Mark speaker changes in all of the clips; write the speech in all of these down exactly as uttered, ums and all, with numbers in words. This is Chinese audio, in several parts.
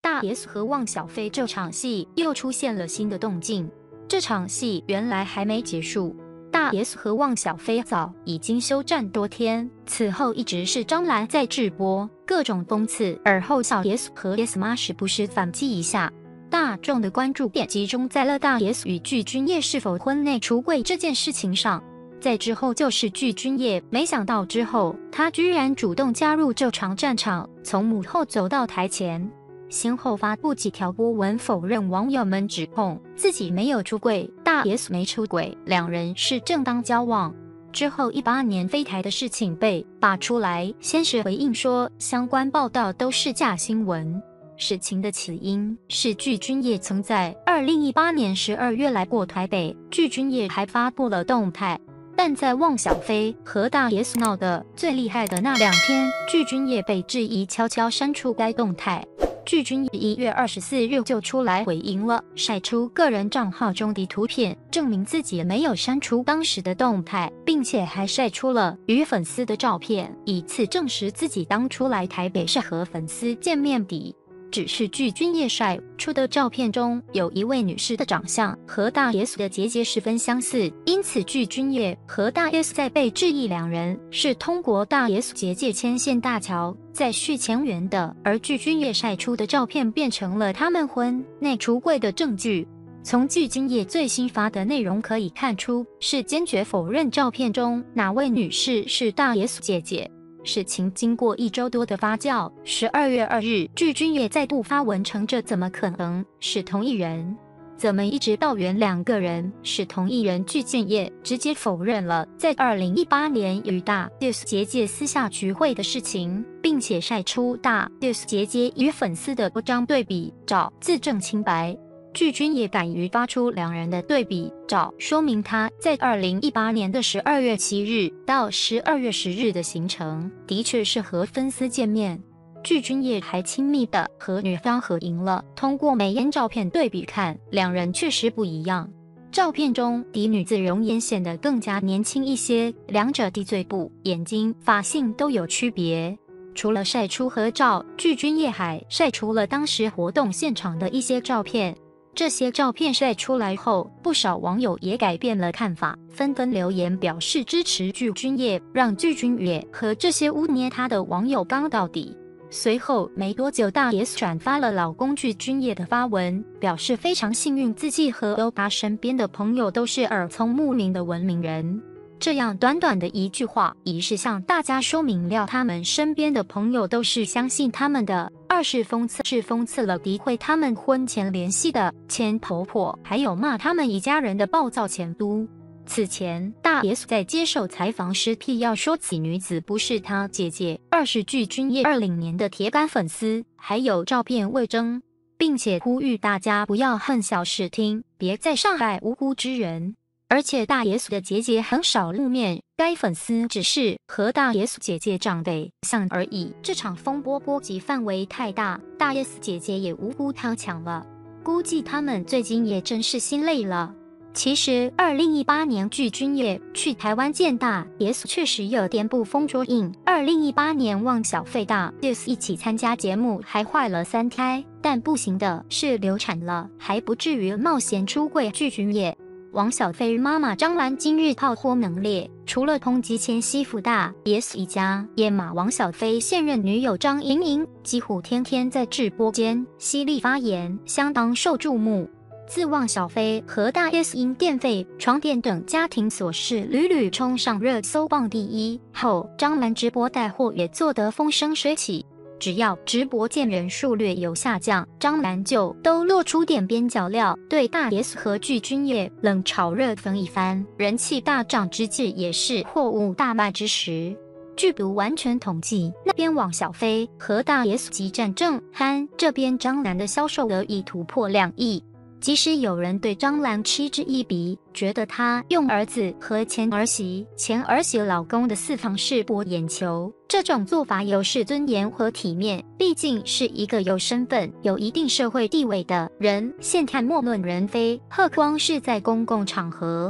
Speaker 1: 大 S 和汪小菲这场戏又出现了新的动静。这场戏原来还没结束，大 S 和汪小菲早已经休战多天，此后一直是张兰在直播，各种讽刺，而后小 S 和 S 妈时不时反击一下。大众的关注点集中在了大 S 与具俊晔是否婚内出柜这件事情上。在之后就是具俊晔，没想到之后他居然主动加入这场战场，从幕后走到台前，先后发布几条波文否认网友们指控自己没有出柜，大 S 没出轨，两人是正当交往。之后一八年飞台的事情被扒出来，先是回应说相关报道都是假新闻。事情的起因是具俊晔曾在二零一八年十二月来过台北，具俊晔还发布了动态。但在汪小菲和大 S 闹得最厉害的那两天，具俊晔被质疑悄悄删除该动态。具俊晔一月二十四日就出来回应了，晒出个人账号中的图片，证明自己没有删除当时的动态，并且还晒出了与粉丝的照片，以此证实自己当初来台北是和粉丝见面的。只是具俊晔晒出的照片中有一位女士的长相和大 S 的姐姐十分相似，因此具俊晔和大 S 在被质疑两人是通过大 S 姐姐牵线大桥再续前缘的，而具俊晔晒出的照片变成了他们婚内出柜的证据。从具俊晔最新发的内容可以看出，是坚决否认照片中哪位女士是大 S 姐姐。事情经过一周多的发酵，十二月二日，具俊晔再度发文称这怎么可能是同一人？怎么一直到原两个人是同一人？具俊晔直接否认了在二零一八年与大 S 姐姐私下聚会的事情，并且晒出大 S 姐姐与粉丝的多张对比照，自证清白。具俊晔敢于发出两人的对比照，说明他在二零一八年的十二月七日到十二月十日的行程的确是和粉丝见面。具俊晔还亲密的和女方合影了，通过美颜照片对比看，两人确实不一样。照片中的女子容颜显得更加年轻一些，两者的嘴部、眼睛、发型都有区别。除了晒出合照，具俊晔还晒出了当时活动现场的一些照片。这些照片晒出来后，不少网友也改变了看法，纷纷留言表示支持具俊晔，让具俊晔和这些污蔑他的网友刚到底。随后没多久，大 S 转发了老公具俊晔的发文，表示非常幸运自己和欧巴身边的朋友都是耳聪目明的文明人。这样短短的一句话，已是向大家说明了他们身边的朋友都是相信他们的。二是讽刺是讽刺了诋毁他们婚前联系的前婆婆，还有骂他们一家人的暴躁前夫。此前，大 S 在接受采访时辟谣说此女子不是她姐姐，而是具俊晔二零年的铁杆粉丝，还有照片为证，并且呼吁大家不要恨小视听，别再伤害无辜之人。而且大 S 的姐姐很少露面，该粉丝只是和大 S 姐姐长得像而已。这场风波波及范围太大，大 S 姐姐也无辜躺抢了，估计他们最近也真是心累了。其实二零一八年具俊晔去台湾见大 S 确实有点捕风捉影。二零一八年汪小菲大 S 一起参加节目，还怀了三胎，但不行的是流产了，还不至于冒险出柜。具俊晔汪小菲妈妈张兰今日炮火猛烈，除了抨击前媳妇大 S 一家，也骂汪小菲现任女友张莹莹，几乎天天在直播间犀利发言，相当受注目。自汪小菲和大 S 因电费、床垫等家庭琐事屡屡冲上热搜榜第一后，张兰直播带货也做得风生水起。只要直播间人数略有下降，张兰就都露出点边角料，对大 S 和具俊晔冷嘲热讽一番，人气大涨之际，也是货物大卖之时。据不完全统计，那边汪小菲和大 S 激战正酣，这边张兰的销售额已突破两亿。即使有人对张兰嗤之以鼻，觉得她用儿子和前儿媳、前儿媳老公的私房事博眼球，这种做法有失尊严和体面，毕竟是一个有身份、有一定社会地位的人，现在莫论人非，何况是在公共场合。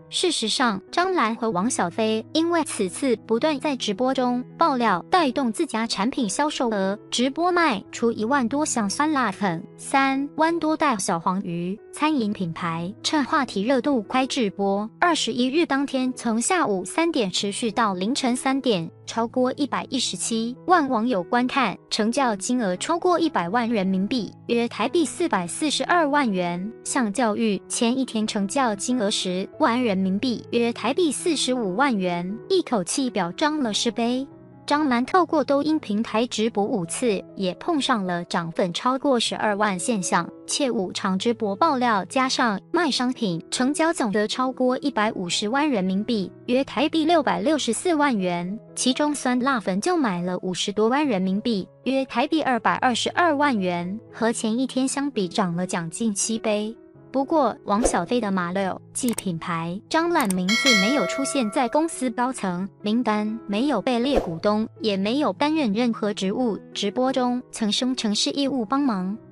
Speaker 1: 事实上，张兰和王小飞因为此次不断在直播中爆料，带动自家产品销售额直播卖出一万多箱酸辣粉，三万多袋小黄鱼。餐饮品牌趁话题热度开直播，二十一日当天从下午三点持续到凌晨三点，超过一百一十七万网友观看，成交金额超过一百万人民币，约台币四百四十二万元。相较于前一天成交金额十万人民币，约台币四十五万元，一口气飙涨了十倍。张兰透过抖音平台直播五次，也碰上了涨粉超过十二万现象，且五场直播爆料加上卖商品，成交总额超过一百五十万人民币，约台币六百六十四万元。其中酸辣粉就买了五十多万人民币，约台币二百二十二万元，和前一天相比涨了将近七倍。不过，王小飞的马六即品牌张兰名字没有出现在公司高层名单，没有被列股东，也没有担任任何职务。直播中曾声称是业务帮忙，